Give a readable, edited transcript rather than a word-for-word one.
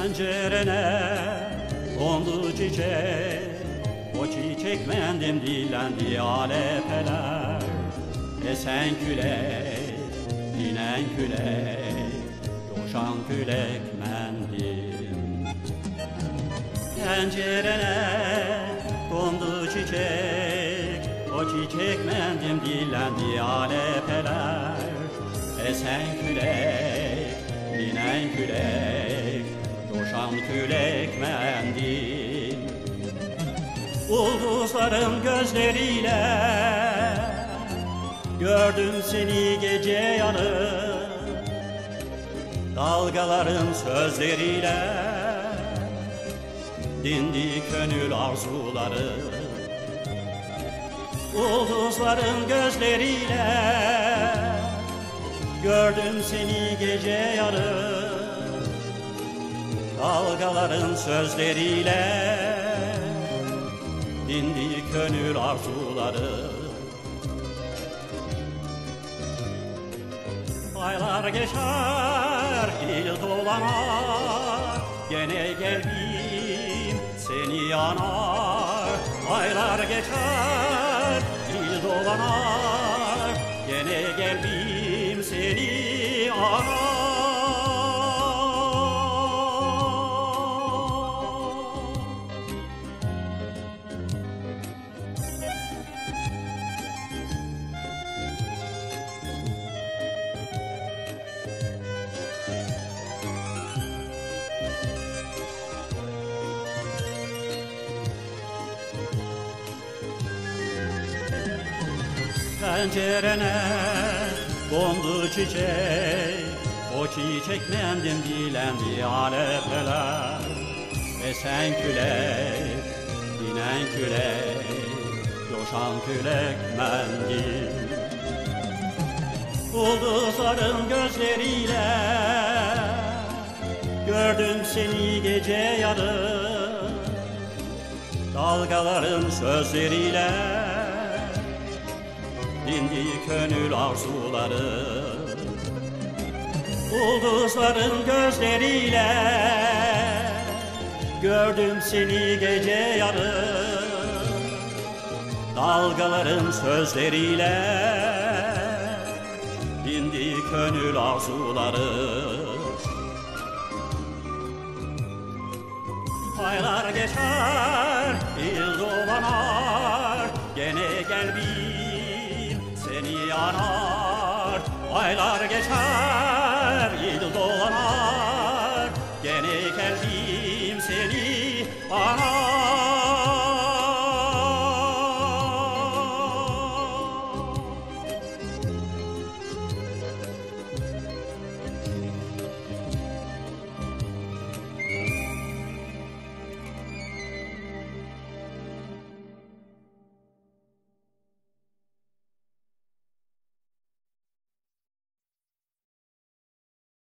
Pencerene kondu çiçek, o çiçek mendim dillendi alepeler. Esen külek, dinen külek, coşan külek mendim. Pencerene kondu çiçek, o çiçek mendim dillendi alepeler. Esen külek, dinen külek, coşan külek mendim. Ulduzların gözleriyle gördüm seni gece yarı, dalgaların sözleriyle dindi gönül arzuları. Ulduzların gözleriyle gördüm seni gece yarı, dalgaların sözleriyle dindi gönül arzuları. Aylar geçer, il dolanar, gene gelbim seni yanar. Aylar geçer, il dolanar, gene gelbim seni yanar. Pencerene kondu çiçek, o çiçek mendim dilendi alepeler. Esen külek, dinen külek, coşan külek mendim. Ulduzların gözleriyle gördüm seni gece yarı, dalgaların sözleriyle dindi gönül arzuları. Ulduzların gözleriyle gördüm seni gece yarı, dalgaların sözleriyle dindi gönül arzuları. Aylar geçer, il dolanar, gene gelbim seni yanar. Aylar geçer,